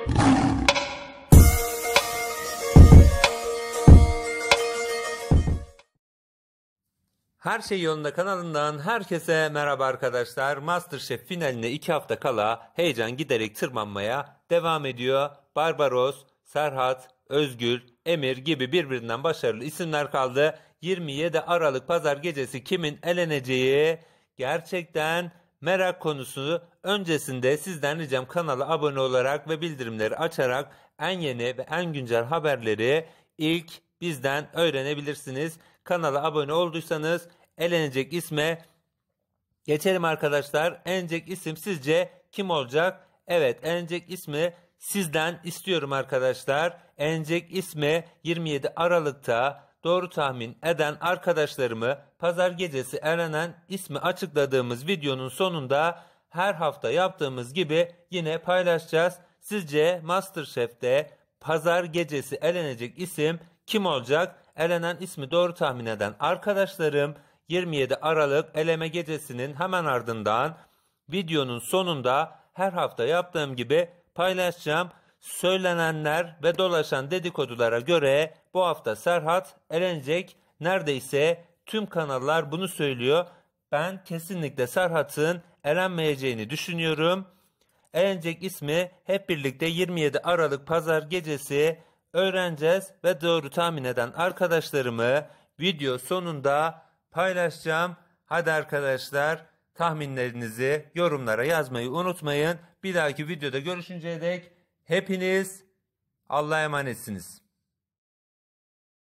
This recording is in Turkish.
Her Şey Yolunda kanalından herkese merhaba arkadaşlar. MasterChef finaline 2 hafta kala heyecan giderek tırmanmaya devam ediyor. Barbaros, Serhat, Özgür, Emir gibi birbirinden başarılı isimler kaldı. 27 Aralık Pazar gecesi kimin eleneceği gerçekten merak konusu. Öncesinde sizden ricam kanala abone olarak ve bildirimleri açarak en yeni ve en güncel haberleri ilk bizden öğrenebilirsiniz. Kanala abone olduysanız elenecek isme geçelim arkadaşlar. Elenecek isim sizce kim olacak? Evet, elenecek ismi sizden istiyorum arkadaşlar. Elenecek ismi 27 Aralık'ta doğru tahmin eden arkadaşlarımı pazar gecesi elenen ismi açıkladığımız videonun sonunda her hafta yaptığımız gibi yine paylaşacağız. Sizce MasterChef'te pazar gecesi elenecek isim kim olacak? Elenen ismi doğru tahmin eden arkadaşlarım 27 Aralık eleme gecesinin hemen ardından videonun sonunda her hafta yaptığım gibi paylaşacağım. Söylenenler ve dolaşan dedikodulara göre bu hafta Serhat elenecek. Neredeyse tüm kanallar bunu söylüyor. Ben kesinlikle Serhat'ın elenmeyeceğini düşünüyorum. Elenecek ismi hep birlikte 27 Aralık Pazar gecesi öğreneceğiz ve doğru tahmin eden arkadaşlarımı video sonunda paylaşacağım. Hadi arkadaşlar, tahminlerinizi yorumlara yazmayı unutmayın. Bir dahaki videoda görüşünceye dek hepiniz Allah'a emanetsiniz.